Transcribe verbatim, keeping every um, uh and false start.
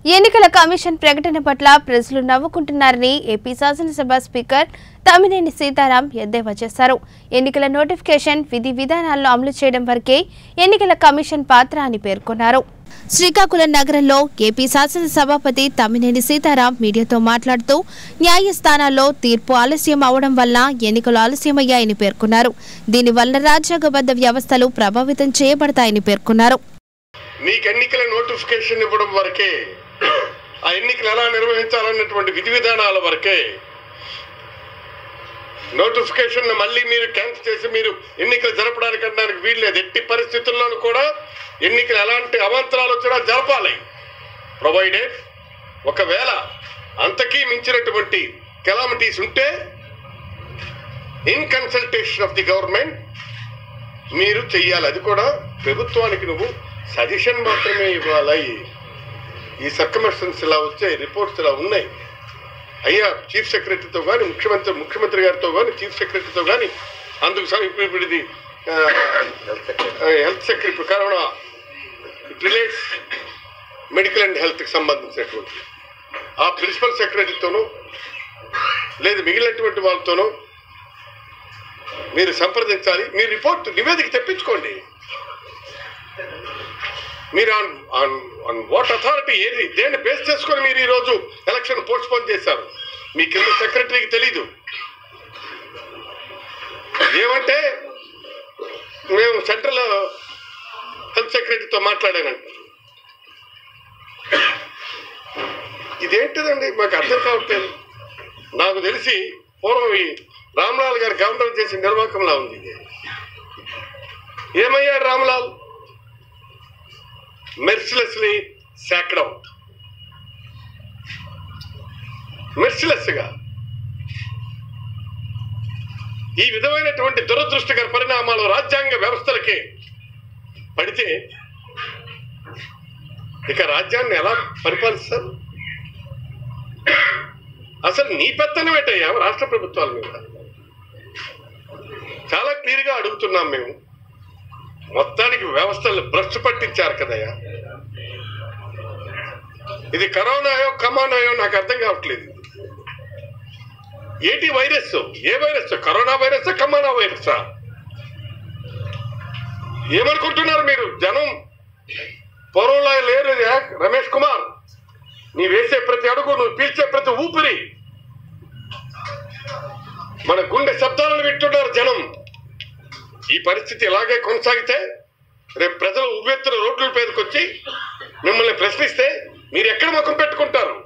ఎన్నికల కమిషన్ ప్రకటన పట్ల ప్రజలు నవ్వుకుంటున్నారని ఏపీ శాసనసభ స్పీకర్ తమ్మినేని సీతారాం ఎద్దేవా చేశారు. ఎన్నికల నోటిఫికేషన్ విధి విధానాలను అమలు చేయడం వరకే ఎన్నికల కమిషన్ పాత్ర అని పేర్కొన్నారు. శ్రీకాకుళం నగరంలో ఏపీ శాసన సభాపతి తమ్మినేని సీతారాం మీడియాతో మాట్లాడుతూ న్యాయస్థానాల్లో తీర్పు ఆలస్యం అవడం వల్ల ఎన్నికలు ఆలస్యమయ్యాయని పేర్కొన్నారు. దీనివల్ల రాజ్యాంగబద్ధ వ్యవస్థలు ప్రభావితం చేయబడతాయని పేర్కొన్నారు. మీకు ఎన్నికల నోటిఫికేషన్ ఇవ్వడం వరకే, ఆ ఎన్నికలు ఎలా నిర్వహించాలన్నటువంటి విధి విధానాల వరకే, నోటిఫికేషన్ మళ్ళీ మీరు క్యాన్సిల్ చేసి మీరు ఎన్నికలు జరపడానికి అనడానికి వీల్లేదు. ఎట్టి పరిస్థితుల్లోనూ కూడా ఎన్నికలు ఎలాంటి అవాంతరాలు వచ్చినా జరపాలి. ప్రొవైడెడ్ ఒకవేళ అంతకీ మించినటువంటి కెలామిటీస్ ఉంటే in consultation of the government మీరు చెయ్యాలి. అది కూడా ప్రభుత్వానికి నువ్వు సజెషన్ మాత్రమే ఇవ్వాలి. ఈ సర్కమస్టెన్స్ ఇలా వచ్చాయి, రిపోర్ట్స్ ఇలా ఉన్నాయి అయ్యా, చీఫ్ సెక్రటరీతో కానీ ముఖ్యమంత్రి ముఖ్యమంత్రి గారితో కానీ చీఫ్ సెక్రటరీతో కానీ అందుకు సార్ ఇప్పుడు ఇప్పుడు ఇది health secretary corona it relates medical and హెల్త్కి సంబంధించినటువంటి ఆ ప్రిన్సిపల్ సెక్రటరీతోనూ లేదు మిగిలినటువంటి వాళ్ళతోనూ మీరు సంప్రదించాలి. మీ రిపోర్ట్ నివేదిక తెప్పించుకోండి. మీరు on on on what authority ఏది దేన్ని బేస్ చేసుకొని మీరు ఈరోజు ఎలక్షన్ పోస్ట్పోన్ చేశారు మీ కింద సెక్రటరీకి తెలీదు. ఏమంటే మేము సెంట్రల్ హెల్త్ సెక్రటరీతో మాట్లాడానంట. ఇదేంటిదండి మాకు అర్థం కావట్లేదు. నాకు తెలిసి పూర్వం ఈ రామ్లాల్ గారు గవర్నర్ చేసిన నిర్వాహకంలా ఉంది. ఏమయ్యాడు రామ్లాల్? Mercilessly sacked out. మెర్సిలెస్గా ఈ విధమైనటువంటి దురదృష్టకర పరిణామాలు రాజ్యాంగ వ్యవస్థలకే పడితే ఇక రాజ్యాన్ని ఎలా పరిపాలిస్తారు? అసలు నీ పెత్తనం ఏంటయ్యా రాష్ట్ర ప్రభుత్వాల మీద? చాలా క్లియర్గా అడుగుతున్నాం మేము. మొత్తానికి వ్యవస్థలు భ్రష్టు పట్టించారు కదయ్యా. ఇది కరోనాయో కమానాయో నాకు అర్థం కావట్లేదు. ఏంటి వైరస్? ఏ వైరస్? కరోనా వైరస్, కమానా వైరసా? ఏమనుకుంటున్నారు మీరు? జనం పూర్వంలో లేరు. రమేష్ కుమార్, నీ వేసే ప్రతి అడుగు, నువ్వు పీల్చే ప్రతి ఊపిరి మన గుండె శబ్దాలను వింటున్నారు జనం. ఈ పరిస్థితి ఇలాగే కొనసాగితే రేపు ప్రజలు ఉవ్వెత్తున రోడ్ల మీదకి వచ్చి మిమ్మల్ని ప్రశ్నిస్తే మీరు ఎక్కడ ముఖం పెట్టుకుంటారు?